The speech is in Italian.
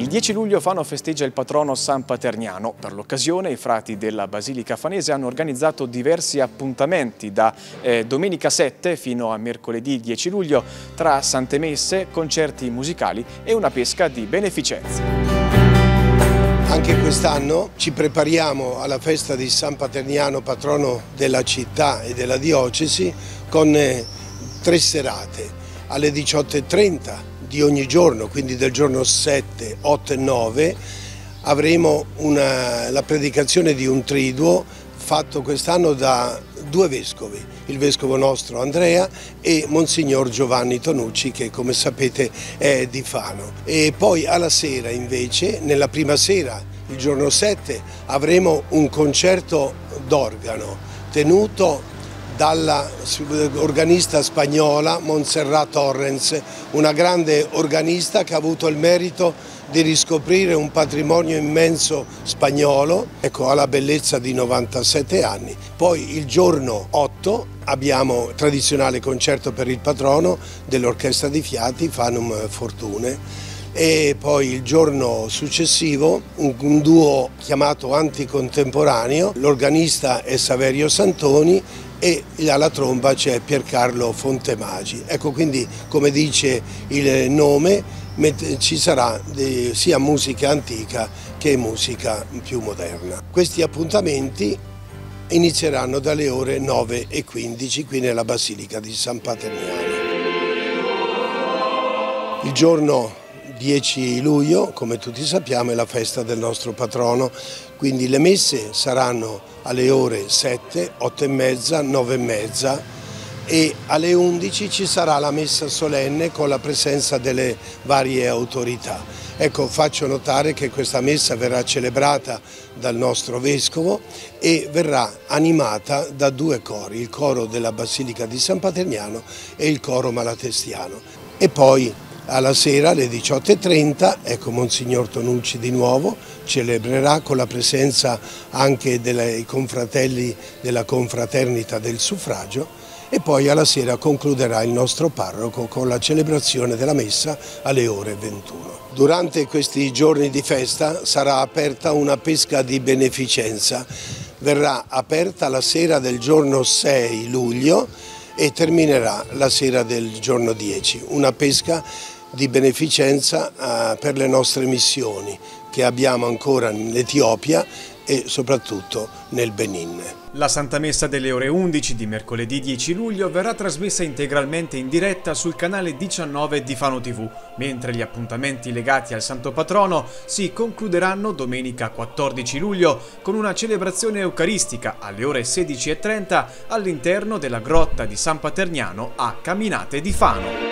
Il 10 luglio Fano festeggia il patrono San Paterniano. Per l'occasione i frati della Basilica Fanese hanno organizzato diversi appuntamenti da domenica 7 fino a mercoledì 10 luglio tra sante messe, concerti musicali e una pesca di beneficenza. Anche quest'anno ci prepariamo alla festa di San Paterniano, patrono della città e della diocesi, con 3 serate alle 18:30 di ogni giorno, quindi del giorno 7, 8 e 9, avremo la predicazione di un triduo fatto quest'anno da 2 vescovi, il vescovo nostro Andrea e Monsignor Giovanni Tonucci, che come sapete è di Fano. E poi alla sera invece, nella prima sera, il giorno 7, avremo un concerto d'organo tenuto dalla organista spagnola Montserrat Torrens, una grande organista che ha avuto il merito di riscoprire un patrimonio immenso spagnolo, ecco, ha la bellezza di 97 anni. Poi il giorno 8 abbiamo il tradizionale concerto per il patrono dell'Orchestra di Fiati, Fanum Fortune, e poi il giorno successivo un duo chiamato Anticontemporaneo, l'organista è Saverio Santoni e alla tromba c'è Piercarlo Fontemagi. Ecco, quindi come dice il nome ci sarà sia musica antica che musica più moderna. Questi appuntamenti inizieranno dalle ore 9:15 qui nella Basilica di San Paterniano. Il giorno 10 luglio, come tutti sappiamo, è la festa del nostro patrono, quindi le messe saranno alle ore 7, 8 e mezza, 9 e mezza e alle 11 ci sarà la messa solenne con la presenza delle varie autorità. Ecco, faccio notare che questa messa verrà celebrata dal nostro vescovo e verrà animata da 2 cori, il coro della Basilica di San Paterniano e il coro malatestiano. E poi alla sera alle 18:30, ecco, Monsignor Tonucci di nuovo celebrerà con la presenza anche dei confratelli della confraternita del suffragio e poi alla sera concluderà il nostro parroco con la celebrazione della messa alle ore 21. Durante questi giorni di festa sarà aperta una pesca di beneficenza, verrà aperta la sera del giorno 6 luglio e terminerà la sera del giorno 10, una pesca di beneficenza per le nostre missioni che abbiamo ancora in Etiopia e soprattutto nel Benin. La Santa Messa delle ore 11 di mercoledì 10 luglio verrà trasmessa integralmente in diretta sul canale 19 di Fano TV, mentre gli appuntamenti legati al Santo Patrono si concluderanno domenica 14 luglio con una celebrazione eucaristica alle ore 16:30 all'interno della grotta di San Paterniano a Caminate di Fano.